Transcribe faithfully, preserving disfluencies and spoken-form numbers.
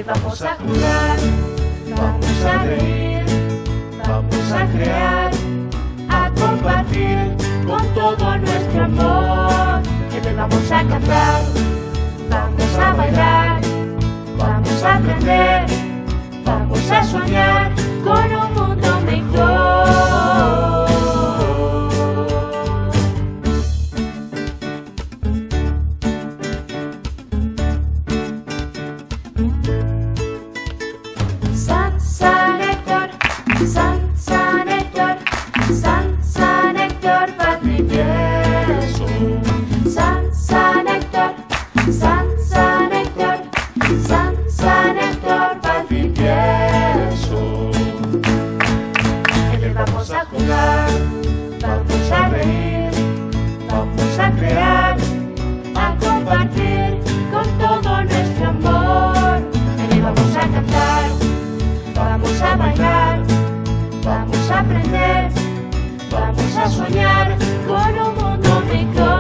vamos a jugar, vamos a reír, vamos a crear, a compartir con todo nuestro amor. Que le vamos a cantar, vamos a bailar, vamos a aprender, vamos a soñar con un mundo mejor. San, San Héctor, San, San Héctor, San, San Héctor, Padre Tieso. San, San Héctor, San, San Héctor, San, San Héctor, Padre Tieso. Que le vamos a jugar, vamos a reír, vamos a crear, a compartir con todo nuestro amor. Que le vamos a cantar, vamos a bailar, vamos a aprender, vamos a soñar con un mundo mejor.